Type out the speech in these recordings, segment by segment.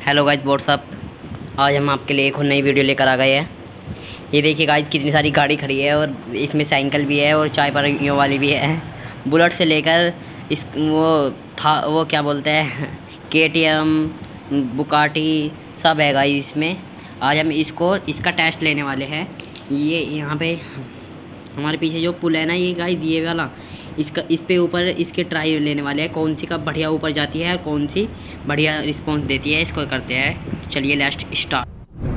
Hello guys what's up. आज हम आपके लिए एक और नई वीडियो लेकर आ गए हैं। ये देखिए गाइज कितनी सारी गाड़ी खड़ी है और इसमें साइकिल भी है और चाय पत्तियों वाली भी है। बुलेट से लेकर इस वो क्या बोलते हैं KTM बुकाटी सब है गाइज इसमें। आज हम इसका टेस्ट लेने वाले हैं। ये यहाँ पे हमारे पीछे जो पुल है ना ये गाइज ये वाला, इस पे ऊपर इसके ट्राई लेने वाले हैं कौन सी का बढ़िया ऊपर जाती है और कौन सी बढ़िया रिस्पांस देती है। इसको करते हैं, चलिए लास्ट स्टार्ट।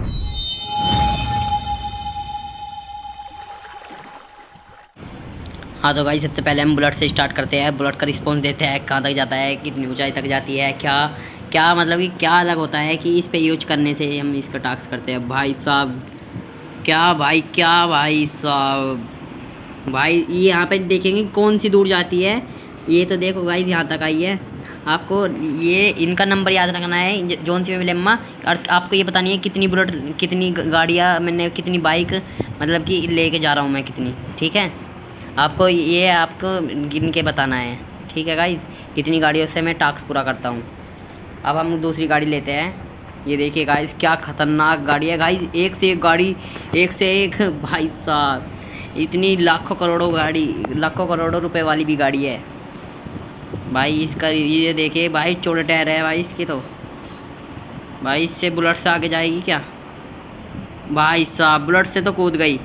हाँ तो गाइस सबसे पहले हम बुलेट से स्टार्ट करते हैं। बुलेट का रिस्पांस देते हैं, कहाँ तक जाता है, कितनी ऊंचाई तक जाती है, क्या क्या मतलब कि क्या अलग होता है कि इस पे यूज करने से हम इसका टास्क करते हैं। भाई साहब क्या भाई साहब भाई ये यहाँ पे देखेंगे कौन सी दूर जाती है। ये तो देखो गाइस यहाँ तक आई है। आपको ये इनका नंबर याद रखना है, जौन सी लेम्मा, और आपको ये बतानी है कितनी बुलेट, कितनी गाड़ियाँ मैंने, कितनी बाइक मतलब कि लेके जा रहा हूँ मैं कितनी। ठीक है, आपको गिन के बताना है। ठीक है गाइस, कितनी गाड़ियों से मैं टास्क पूरा करता हूँ। अब हम दूसरी गाड़ी लेते हैं। ये देखिए गाइस क्या ख़तरनाक गाड़ी है गाइस, एक से एक गाड़ी, एक से एक भाई साहब, इतनी लाखों करोड़ों रुपए वाली भी गाड़ी है भाई। इसका ये देखिए भाई चौड़े टायर है भाई इसके, तो भाई इससे बुलेट से आगे जाएगी क्या। भाई साहब बुलेट से तो कूद गई।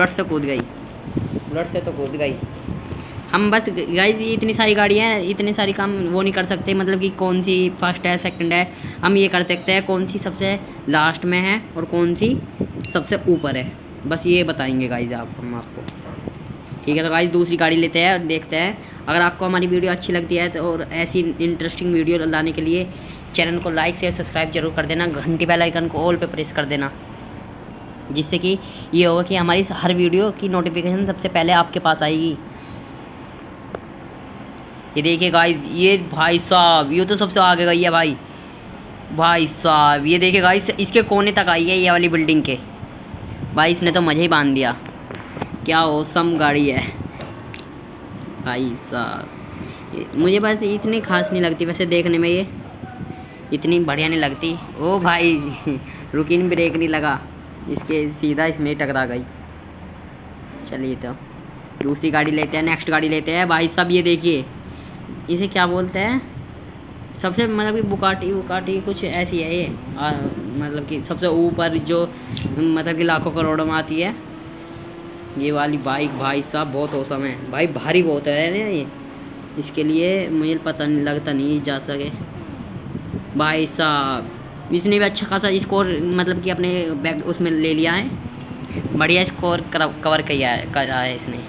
हम बस गाइस ये इतनी सारी गाड़ियाँ हैं, इतने सारी काम वो नहीं कर सकते, मतलब कि कौन सी फर्स्ट है सेकंड है। हम ये कर सकते हैं कौन सी सबसे लास्ट में है और कौन सी सबसे ऊपर है, बस ये बताएंगे गाइस हम आपको। ठीक है तो गाइस दूसरी गाड़ी लेते हैं और देखते हैं। अगर आपको हमारी वीडियो अच्छी लगती है तो और ऐसी इंटरेस्टिंग वीडियो लाने के लिए चैनल को लाइक शेयर सब्सक्राइब जरूर कर देना, घंटी बेल आइकन को ऑल पे प्रेस कर देना, जिससे कि ये होगा कि हमारी हर वीडियो की नोटिफिकेशन सबसे पहले आपके पास आएगी। ये देखिए गाइस, ये भाई साहब ये तो सबसे आगे गई है भाई साहब। ये देखिए गाइस इसके कोने तक आई है ये वाली बिल्डिंग के। भाई इसने तो मज़े ही बांध दिया, क्या औसम गाड़ी है भाई साहब। मुझे बस इतनी खास नहीं लगती वैसे देखने में, ये इतनी बढ़िया नहीं लगती। ओ भाई रुकिन ब्रेक नहीं लगा इसके, सीधा इसमें टकरा गई। चलिए तो दूसरी गाड़ी लेते हैं, नेक्स्ट गाड़ी लेते हैं भाई साहब। ये देखिए इसे क्या बोलते हैं, सबसे मतलब कि बुकाटी कुछ ऐसी है ये, मतलब कि सबसे ऊपर जो मतलब कि लाखों करोड़ों में आती है ये वाली बाइक। भाई साहब बहुत औसम है भाई, भारी बहुत है ना ये, इसके लिए मुझे पता नहीं लगता नहीं जा सके। भाई साहब इसने भी अच्छा खासा स्कोर मतलब कि अपने बैग उसमें ले लिया है, बढ़िया स्कोर कवर करा है इसने।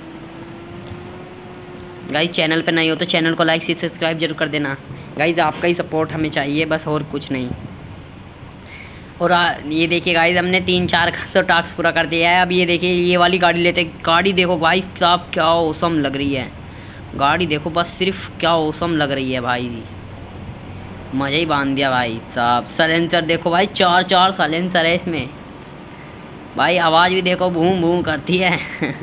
गाइस चैनल पे नहीं हो तो चैनल को लाइक शेयर सब्सक्राइब जरूर कर देना गाइस, आपका ही सपोर्ट हमें चाहिए बस, और कुछ नहीं। और ये देखिए गाइस हमने 3-4 का तो टास्क पूरा कर दिया है। अब ये देखिए ये वाली गाड़ी लेते, गाड़ी देखो भाई साहब क्या औसम लग रही है गाड़ी, देखो बस सिर्फ क्या औसम लग रही है भाई, मज़ा ही बांध दिया भाई साहब। साइलेंसर देखो भाई, 4 साइलेंसर है इसमें भाई, आवाज़ भी देखो भूम भूम करती है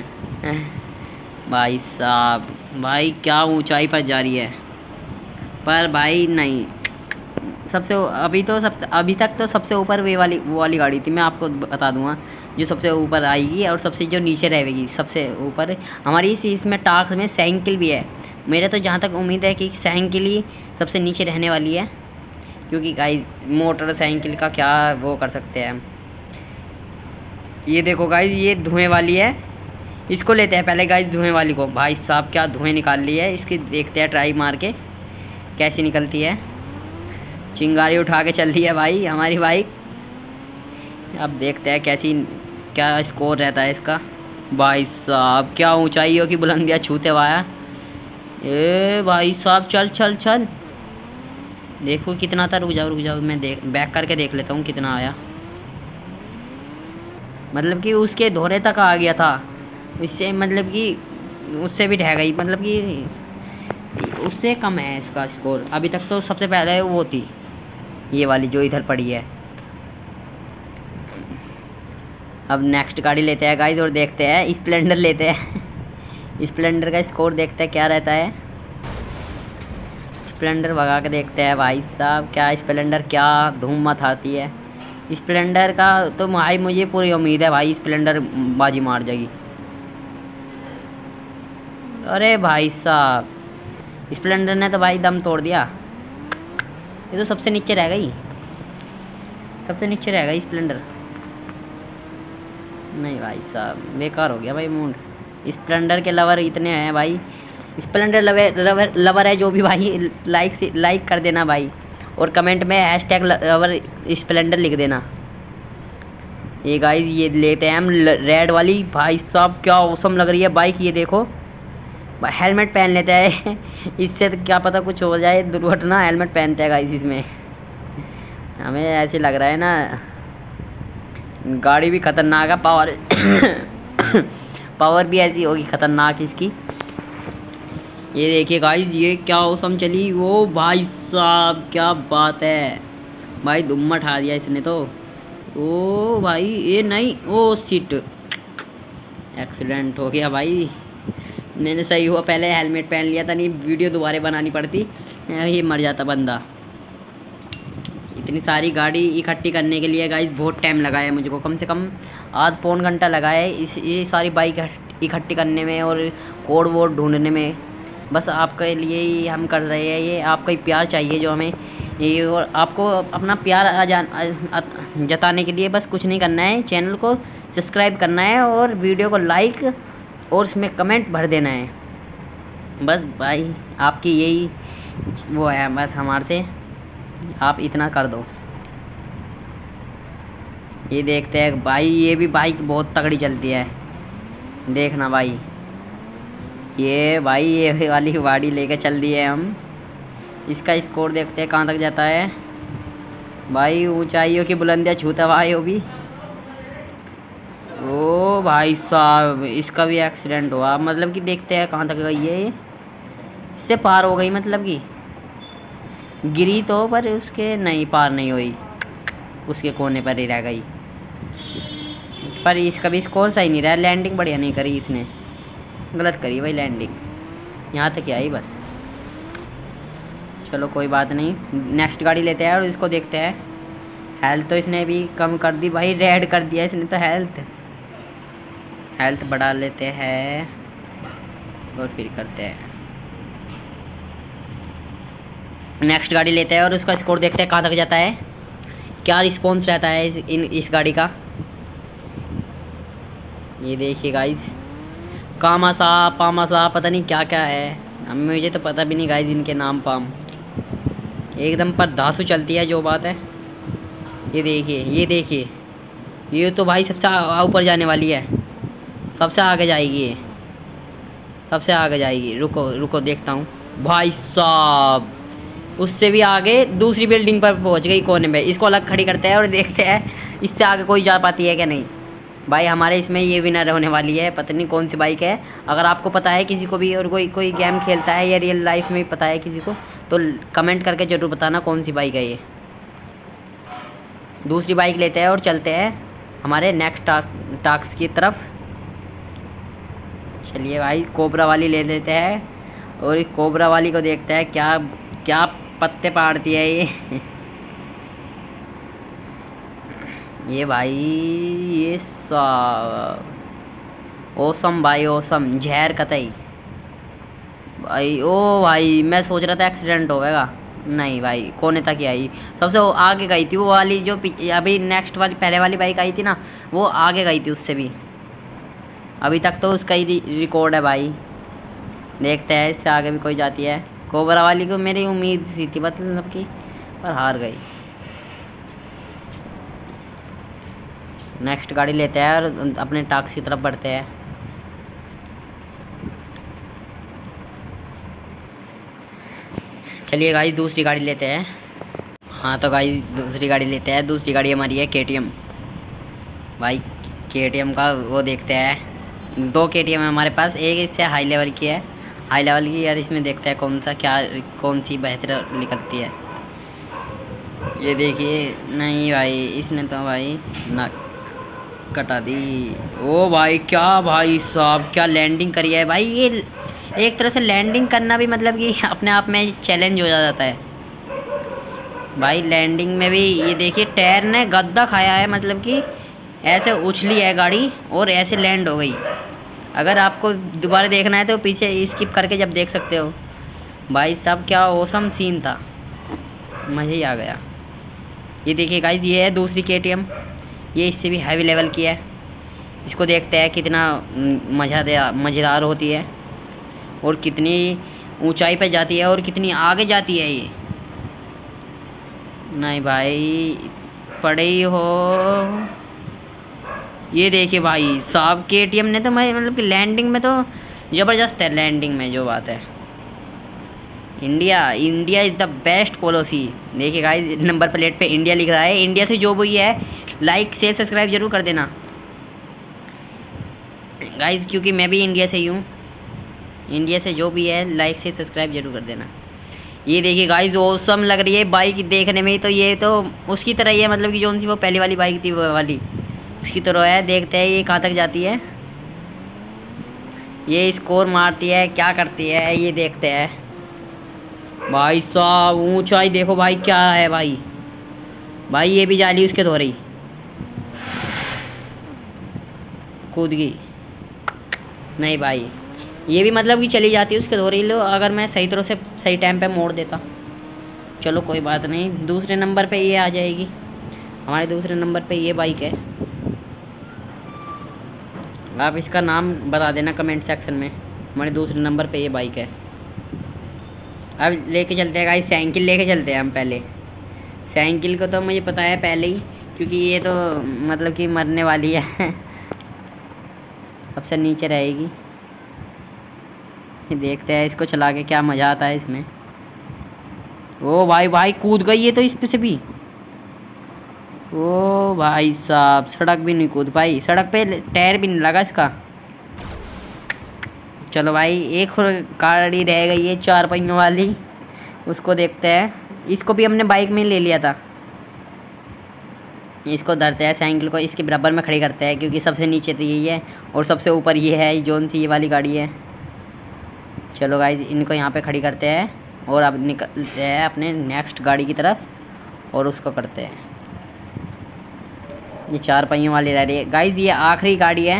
भाई साहब। भाई क्या ऊंचाई पर जा रही है, पर भाई नहीं सबसे अभी तक तो सबसे ऊपर वो वाली गाड़ी थी। मैं आपको बता दूंगा जो सबसे ऊपर आएगी और सबसे जो नीचे रहेगी सबसे ऊपर हमारी इसमें टास्क में साइकिल भी है। मेरे तो जहाँ तक उम्मीद है कि साइकिल ही सबसे नीचे रहने वाली है, क्योंकि गाइस मोटरसाइकिल का क्या वो कर सकते हैं हम। ये देखो गाइस ये धुएँ वाली है, इसको लेते हैं पहले गाइस धुएँ वाली को। भाई साहब क्या धुएँ निकाल ली है इसकी, देखते हैं ट्राई मार के कैसी निकलती है। चिंगारी उठा के चल रही है भाई हमारी बाइक। अब देखते हैं क्या स्कोर रहता है इसका। भाई साहब क्या ऊंचाई हो कि बुलंदियाँ छूते हुआ। ए भाई साहब चल देखो कितना था, रुक जाओ मैं बैक करके देख लेता हूँ कितना आया। मतलब कि उसके धोरे तक आ गया था, इससे मतलब कि उससे भी ढह गई, मतलब कि उससे कम है इसका स्कोर अभी तक। तो सबसे पहले वो थी ये वाली जो इधर पड़ी है। अब नेक्स्ट गाड़ी लेते हैं गाइस और देखते हैं, स्प्लेंडर लेते हैं स्प्लेंडर का स्कोर देखते हैं क्या रहता है। स्प्लेंडर भगा के देखते हैं भाई साहब, क्या स्प्लेंडर क्या धूम मचाती है। स्प्लेंडर का तो भाई मुझे पूरी उम्मीद है भाई स्प्लेंडर बाजी मार जाएगी। अरे भाई साहब स्प्लेंडर ने तो भाई दम तोड़ दिया। ये तो सबसे नीचे रह गई, सबसे नीचे रह गई स्प्लेंडर। नहीं भाई साहब बेकार हो गया भाई मूड। स्प्लेंडर के लवर इतने हैं भाई, स्प्लेंडर लवर है जो भी भाई लाइक कर देना भाई, और कमेंट में हैशटैग लवर स्प्लेंडर लिख देना। ये गाइस ये लेते हैं हम रेड वाली। भाई साहब क्या औसम लग रही है बाइक, ये देखो। हेलमेट पहन लेते हैं इससे तो क्या पता कुछ हो जाए दुर्घटना। हेलमेट पहनते हैं गाइस इसमें, हमें ऐसे लग रहा है ना। गाड़ी भी खतरनाक है, पावर भी ऐसी होगी खतरनाक इसकी। ये देखिए गाइस ये क्या औसम चली वो। भाई साहब क्या बात है भाई, दुम उठा दिया इसने तो। ओ भाई ये नहीं, ओ सीट एक्सीडेंट हो गया भाई। मैंने सही हुआ पहले हेलमेट पहन लिया था, नहीं वीडियो दोबारा बनानी पड़ती, ये मर जाता बंदा। इतनी सारी गाड़ी इकट्ठी करने के लिए गाइस बहुत टाइम लगा है मुझको, कम से कम आध पौन घंटा लगा है ये सारी बाइक इकट्ठी करने में और कोड वोड ढूंढने में। बस आपके लिए ही हम कर रहे हैं ये, आपका ही प्यार चाहिए जो हमें ये, और आपको अपना प्यार जताने के लिए बस कुछ नहीं करना है, चैनल को सब्सक्राइब करना है और वीडियो को लाइक और उसमें कमेंट भर देना है। बस भाई आपकी यही वो है, बस हमारे से आप इतना कर दो। ये देखते हैं भाई, ये भी बाइक बहुत तगड़ी चलती है, देखना भाई। ये भाई ये वाली गाड़ी लेके चल दी है हम। इसका स्कोर देखते हैं कहाँ तक जाता है भाई। ऊंचाइयों की बुलंदियाँ छूता भाई वो भी। ओ भाई साहब इसका भी एक्सीडेंट हुआ, मतलब कि देखते हैं कहाँ तक गई है ये। इससे पार हो गई, मतलब कि गिरी तो पर उसके नहीं पार नहीं हुई, उसके कोने पर ही रह गई। पर इसका भी स्कोर सही नहीं रहा, लैंडिंग बढ़िया नहीं करी इसने, गलत करी भाई लैंडिंग, यहाँ तक ही आई बस। चलो कोई बात नहीं, नेक्स्ट गाड़ी लेते हैं और इसको देखते हैं। हेल्थ तो इसने भी कम कर दी भाई, रेड कर दिया इसने तो। हेल्थ बढ़ा लेते हैं और फिर करते हैं। नेक्स्ट गाड़ी लेते हैं और उसका स्कोर देखते हैं कहाँ तक जाता है, क्या रिस्पॉन्स रहता है इस गाड़ी का। ये देखिए गाइस, कामासा पामासा पता नहीं क्या क्या है, मुझे तो पता भी नहीं गाइस इनके नाम पाम। एकदम पर धांसू चलती है जो बात है। ये देखिए ये देखिए, ये तो भाई सबसे ऊपर जाने वाली है, सबसे आगे जाएगी ये, सबसे आगे जाएगी। रुको रुको देखता हूँ भाई साहब, उससे भी आगे दूसरी बिल्डिंग पर पहुँच गई कोने में। इसको अलग खड़ी करते हैं और देखते हैं इससे आगे कोई जा पाती है क्या नहीं। भाई हमारे इसमें ये विनर होने वाली है, पता नहीं कौन सी बाइक है। अगर आपको पता है किसी को भी, और कोई गेम खेलता है या रियल लाइफ में पता है किसी को, तो कमेंट करके ज़रूर बताना कौन सी बाइक है ये। दूसरी बाइक लेते हैं और चलते हैं हमारे नेक्स्ट टास्क की तरफ। चलिए भाई कोबरा वाली ले लेते हैं और इस कोबरा वाली को देखते हैं क्या क्या पत्ते पाड़ती है ये। ये भाई ये ओसम भाई ओसम, जहर कतई भाई। ओ भाई मैं सोच रहा था एक्सीडेंट होगा, नहीं भाई कोने तक ही आई, सबसे आगे गई थी वो वाली जो अभी नेक्स्ट वाली पहले वाली बाइक आई थी ना, वो आगे गई थी उससे भी। अभी तक तो उसका ही रिकॉर्ड है भाई, देखते हैं इससे आगे भी कोई जाती है। कोबरा वाली को मेरी उम्मीद सी थी मतलब की, पर हार गई। नेक्स्ट गाड़ी लेते हैं और अपने टास्क की तरफ बढ़ते हैं। चलिए गाइस दूसरी गाड़ी लेते हैं। हाँ तो गाइस दूसरी गाड़ी लेते हैं, दूसरी गाड़ी हमारी है KTM। भाई KTM का वो देखते हैं, 2 KTM है हमारे पास, एक इससे हाई लेवल की है, हाई लेवल की यार। इसमें देखते हैं कौन सी बेहतर निकलती है। ये देखिए नहीं भाई इसने तो भाई ना कटा दी। ओ भाई क्या भाई साहब क्या लैंडिंग करी है भाई, ये एक तरह से लैंडिंग करना भी मतलब कि अपने आप में चैलेंज हो जाता है भाई। लैंडिंग में भी ये देखिए टायर ने गद्दा खाया है, मतलब कि ऐसे उछली है गाड़ी और ऐसे लैंड हो गई। अगर आपको दोबारा देखना है तो पीछे स्किप करके जब देख सकते हो। भाई साहब क्या औसम सीन था, मज़ा ही आ गया। ये देखिए गाइस, ये है दूसरी KTM, ये इससे भी हैवी लेवल की है। इसको देखते हैं कितना मज़ेदार होती है और कितनी ऊंचाई पे जाती है और कितनी आगे जाती है। ये नहीं भाई पड़े ही हो। ये देखिए भाई साहब KTM ने तो मैं मतलब कि लैंडिंग में तो ज़बरदस्त है। लैंडिंग में जो बात है, India is the best policy. देखिए गाइस नंबर प्लेट पे इंडिया लिख रहा है। इंडिया से जो भी है लाइक शेयर सब्सक्राइब जरूर कर देना गाइस, क्योंकि मैं भी इंडिया से ही हूँ। इंडिया से जो भी है लाइक शेयर सब्सक्राइब जरूर कर देना। ये देखिए गाइस ऑसम लग रही है बाइक देखने में ही, तो ये तो उसकी तरह ही है, मतलब कि जो सी वो पहली वाली बाइक थी वो वाली उसकी तरह है। देखते हैं ये कहाँ तक जाती है, ये स्कोर मारती है क्या करती है, ये देखते हैं। भाई साहब ऊंचाई देखो भाई क्या है भाई। भाई ये भी जाली उसके धो रही, कूद गई। नहीं भाई ये भी मतलब कि चली जाती है उसके धो रही। लो अगर मैं सही तरह से सही टाइम पे मोड़ देता। चलो कोई बात नहीं, दूसरे नंबर पे ये आ जाएगी। हमारे दूसरे नंबर पे ये बाइक है। आप इसका नाम बता देना कमेंट सेक्शन में। हमारे दूसरे नंबर पे ये बाइक है। अब लेके चलते हैं गाइस, साइकिल लेके चलते हैं हम। पहले साइकिल को तो मुझे पता है पहले ही, क्योंकि ये तो मतलब कि मरने वाली है अब से नीचे रहेगी। ये देखते हैं इसको चला के क्या मज़ा आता है इसमें। ओ भाई भाई कूद गई है तो इस पे से भी। ओ भाई साहब सड़क भी नहीं कूद पाई, सड़क पे टायर भी नहीं लगा इसका। चलो भाई एक गाड़ी रह गई है 4 पहियों वाली, उसको देखते हैं। इसको भी हमने बाइक में ले लिया था। इसको धरते हैं साइकिल को, इसके बराबर में खड़ी करते हैं, क्योंकि सबसे नीचे तो यही है और सबसे ऊपर ये है जोन थी ये वाली गाड़ी है। चलो गाइज इनको यहाँ पे खड़ी करते हैं और अब निकलते हैं अपने नेक्स्ट गाड़ी की तरफ और उसको करते हैं। ये 4 पहियों वाली रह रही है गाइज, ये आखिरी गाड़ी है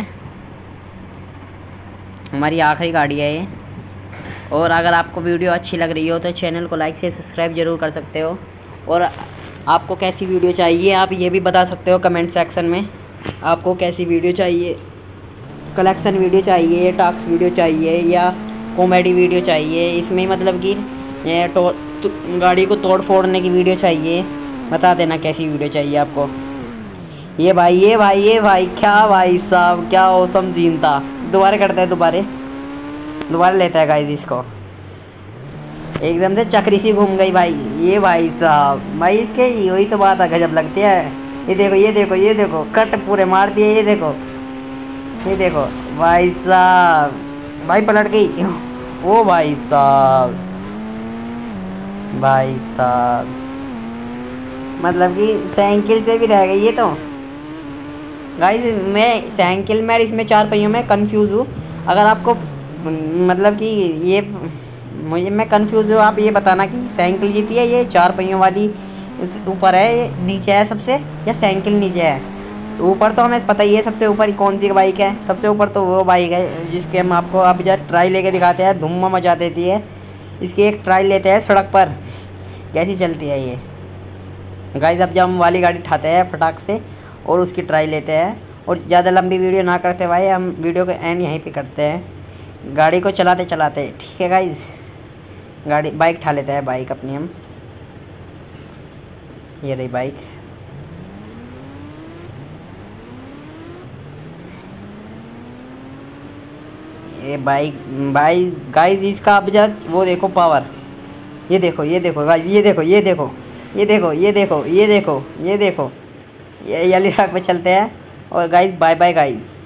हमारी, आखिरी गाड़ी है ये। और अगर आपको वीडियो अच्छी लग रही हो तो चैनल को लाइक से सब्सक्राइब जरूर कर सकते हो। और आपको कैसी वीडियो चाहिए आप ये भी बता सकते हो कमेंट सेक्शन में। आपको कैसी वीडियो चाहिए, कलेक्शन वीडियो चाहिए, टॉक्स वीडियो चाहिए या कॉमेडी वीडियो चाहिए, इसमें मतलब कि गाड़ी को तोड़ फोड़ने की वीडियो चाहिए, बता देना कैसी वीडियो चाहिए आपको। ये भाई क्या भाई साहब क्या औसम सीन था। दोबारा करते हैं, दोबारा लेता है गाइस इसको। एकदम से चक्री सी घूम गई भाई। ये भाई साहब भाई इसके यही तो बात है, गजब लगती है। ये देखो कट पूरे मार दिए। ये देखो भाई साहब, भाई पलट गई। ओ भाई साहब मतलब कि साइकिल से भी रह गई ये तो गाइस। मैं साइकिल में इसमें 4 पहियों में कंफ्यूज हूँ। अगर आपको मतलब कि ये मैं कंफ्यूज हूँ, आप ये बताना कि साइकिल जीती है ये 4 पहियों वाली ऊपर है नीचे है सबसे, या साइकिल नीचे है ऊपर। तो हमें पता ही है सबसे ऊपर कौन सी बाइक है। सबसे ऊपर तो वो बाइक है जिसके हम आपको अब जब ट्राई लेके दिखाते हैं, धुम्मा मचा देती है। इसकी एक ट्राई लेते हैं सड़क पर कैसी चलती है ये गाइस। अब जब हम वाली गाड़ी उठाते हैं फटाक से और उसकी ट्राई लेते हैं। और ज़्यादा लंबी वीडियो ना करते भाई, हम वीडियो का एंड यहीं पे करते हैं गाड़ी को चलाते ठीक है गाइस। बाइक उठा लेते हैं बाइक अपनी हम। ये रही बाइक। ये बाइक गाइस इसका अब जब वो देखो पावर। ये देखो गाइस, ये देखो ये वाली ट्रैक पे चलते हैं। और गाइस बाय बाय गाइस।